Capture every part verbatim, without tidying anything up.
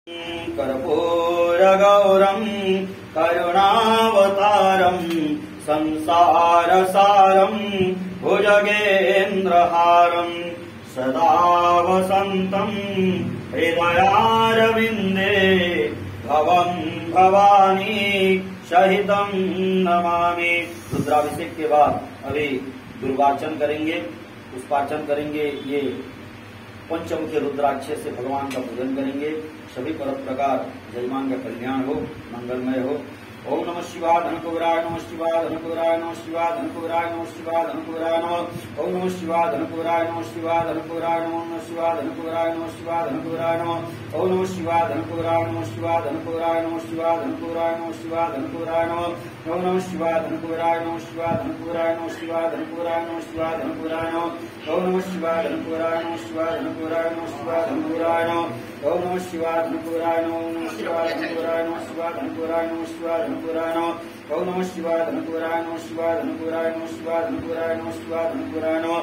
कर्पूरगौरम् करुणावतारम् संसारसारम् भुजगेन्द्रहारम् सदा वसन्तम् हृदयारविन्दे भवम् भवानी सहितम् नमामि। रुद्राभिषेक के बाद अभी दुर्वाचन करेंगे, पुष्पार्चन करेंगे। ये पंचमुखी रुद्राक्ष से भगवान का पूजन करेंगे। सभी पर प्रकार जजमान का कल्याण हो, मंगलमय हो। ओम नमः शिवाय धनकुबराय नमः शिवाय धनकुबराय नमः शिवाय धनकुबराय नमः शिवाय धनकुबराय नमः। ओम नमः शिवाय धनकुबराय नमः शिवाय धनकुबराय नमः शिवाय धनकुबराय नमः शिवाय धनकुबराय नमः। ओम नमः शिवाय धनकुबराय नमः शिवाय धनकुबराय नमः शिवाय धनकुबराय नमः शिवाय धनकुबराय नमः। ओम नमः शिवाय धनकुबराय नमः शिवाय धनकुबराय नमः शिवाय धनकुबराय नमः शिवाय धनकुबराय नमः। ओम नमः शिवाय धनकुबराय नमः शिवाय धनकुबराय नमः शिवाय धनकुबराय नमः। ओम नमः शिवाय धनकुबराय नमः शिवाय धनकुबराय नमः शिवाय धनकुबराय नमः शिवाय धनकुबराय नमः। ओम नमः शिवाय धनकुबराय नमः शिवाय धनकुबराय नमः शिवाय धनकुबराय नमः शिवाय धनकुबराय नमः।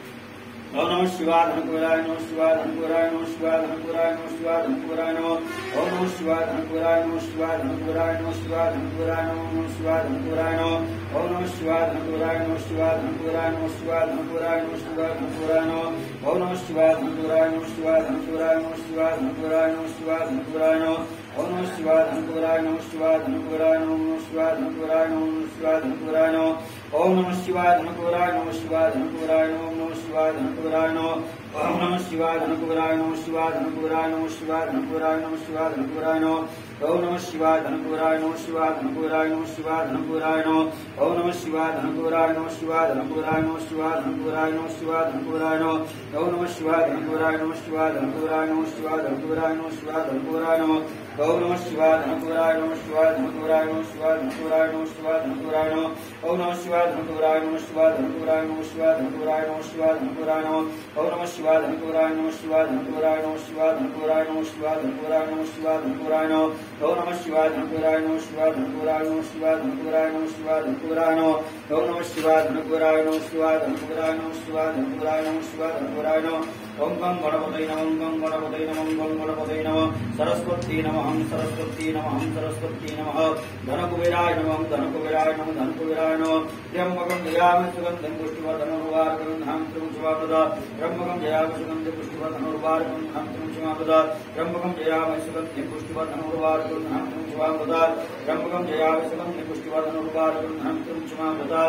ओम नमः शिवाय धनकुबराय नमः शिवाय धनकुबराय नमः शिवाय धनकुबराय नमः शिवाय धनकुबराय नमः। ओम नमः शिवाय धनकुबराय नमः शिवाय धनकुबराय नमः शिवाय धनकुबराय नमः शिवाय धनकुबराय नमः। ओम नमः शिवाय धनकुबराय नमः शिवाय धनकुबराय नमः शिवाय धनकुबराय नमः शिवाय धनकुबराय नमः। ओम नमः शिवाय धनकुबराय नमः शिवाय धनकुबराय नमः शिवाय धनकुबराय नमः शिवाय धनकुबराय नमः। ओम नमः शिवाय धनकुबराय नमः शिवाय धनकुबराय नमः शिवाय धनकुबराय नमः शिवाय धनकुबराय नमः। ओम नमः शिवाय धनकुबराय नमः शिवाय धनकुबराय नमः शिवाय धनकुबराय नमः। ओम नमः शिवाय धनकुबराय नमः शिवाय धनकुबराय नमः शिवाय धनकुबराय नमः शिवाय धनकुबराय नमः। ओम नमः शिवाय धनकुबराय नमः शिवाय धनकुबराय नमः शिवाय धनकुबराय नमः। ओम नमः शिवाय धनकुबराय नमः शिवाय धनकुबराय नमः शिवाय धनकुबराय नमः शिवाय धनकुबराय नमः। ओम नमः शिवाय धनकुबराय नमः शिवाय धनकुबराय नमः शिवाय धनकुबराय नमः शिवाय धनकुबराय नमः। ओम नमः शिवाय धनकुबराय नमः शिवाय धनकुबराय नमः शिवाय धनकुबराय नमः शिवाय धनकुबराय नमः। ओम नमः शिवाय धनकुबराय नमः शिवाय धनकुबराय नमः शिवाय धनकुबराय नमः शिवाय धनकुबराय नमः। ओम नमः शिवाय धनकुबराय नमः शिवाय धनकुबराय नमः शिवाय धनकुबराय नमः शिवाय धनकुबराय नमः शिवाय धनकुबराय नमः। ओम नमः शिवाय धनकुबराय नमः शिवाय धनकुबराय नमः शिवाय धनकुबराय नमः शिवाय धनकुबराय नमः। ओम नमः शिवाय धनकुबराय नमः शिवाय धनकुबराय नमः शिवाय धनकुबराय नमः शिवाय धनकुबराय नमः। ओम गं गणपतये नमः गं गणपतये नमः गं गणपतये नमः। सरस्वती नमः सरस्वती नमः सरस्वती नमः। धनकुबेराय नमः धनकुबेराय नमः धनकुबेराय नमः। त्र्यंबकं जयामि सुगन्धिं पुष्टिवर्धनं उर्वारुकं त्रिमुखवापदा। त्र्यंबकं जयामि सुगन्धिं पुष्टिवर्धनं उर्वारुकं त्रिमुखवापदा। त्र्यंबकं जयामि सुगन्धिं पुष्टिवर्धनं उर्वारुकं त्रिमुखवापदा। त्र्यंबकं जयामि सुगन्धिं पुष्टिवर्धनं उर्वारुकं त्रिमुखवापदा।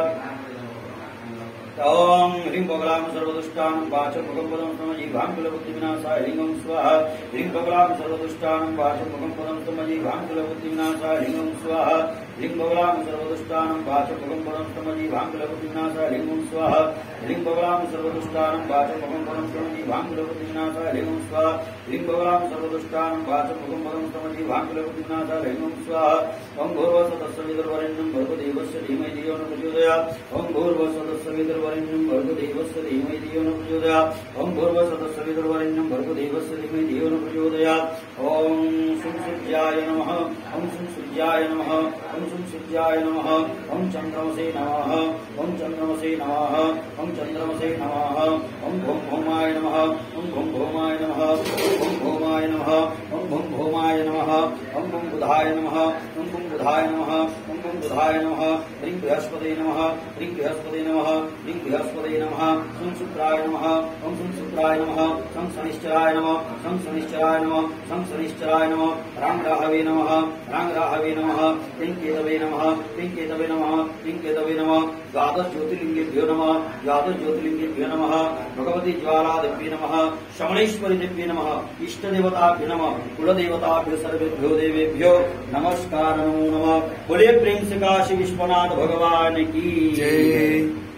ओम ह्रीं बगलां सर्वदुष्टानं वाचमुखं पदं समजीवाङ्कुलबुद्धिविनाशाय ह्रीं ओं स्वाहा। ह्रीं बगलां सर्वदुष्टानं वाचमुखं पदं समजीवाङ्कुलबुद्धिविनाशाय ह्रीं ओं स्वाहा। ह्रीं बगलां सर्वदुष्टानं वाचमुखं पदं समजीवाङ्कुलबुद्धिविनाशाय ह्रीं ओं स्वाहा। ह्रीं बगलां सर्वदुष्टानं वाचमुखं पदं समजीवाङ्कुलबुद्धिविनाशाय ह्रीं ओं स्वाहा। ह्रीं बगलां सर्वदुष्टानं वाचमुखं पदं समजीवाङ्कुलबुद्धिविनाशाय ह्रीं ओं स्वाहा। ओं भूर्भुवस्सुतस्सवितुर्वरेण्यं भर्गो देवस्य धीमहि धियो न प्रचोदयात्। ओं भूर्भुवस्सुतस्सवितुर्वरेण्यं भर्गो देवस्य धीमहि धियो न प्रचोदयात्। ओं भूर्भुवस्सुतस्सवितुर्वरेण्यं भर्गो देवस्य धीमहि धियो न प्रचोदयात्। ओं शुं सूर्याय नमः ओं शुं सूर्याय नमः ओं शुं सूर्याय नमः। ओं चन्द्रमसे नमः ओं चन्द्रमसे नमः ओं चन्द्रमसे नमः। ओं भूं भौमाय नमः ओं भूं भौमाय नमः ओं भूं भौमाय नमः ओं भूं भौमाय नमः। ओं भूं बुधाय नमः ओं भूं बुधाय नमः ओं भूं बुधाय नमः। ह्रीं बृहस्पतये नमः ह्रीं बृहस्पतये नमः ह्रीं बृहस्पतये नमः। शुं शुक्राय नमः ओं शुं शुक्राय नमः। शं शनिश्चराय नमः शं शनिश्चराय नमः शं शनिश्चराय नमः। रां राहवे नमः रां राहवे नमः। क्लीं केतवे नमः क्लीं केतवे नमः क्लीं केतवे नमः। द्वादश ज्योतिर्लिंगेभ्यो नमः द्वादश ज्योतिर्लिंगेभ्यो नमः। भगवती ज्वालादेव्यै नमः शमणेश्वरी देव्यै नमः। इष्टदेवताभ्यो नमः कुलदेवताभ्यो सर्वेभ्यो देवेभ्यो नमस्कार नमो नमः। बोले प्रेम से काशी विश्वनाथ भगवान की जय।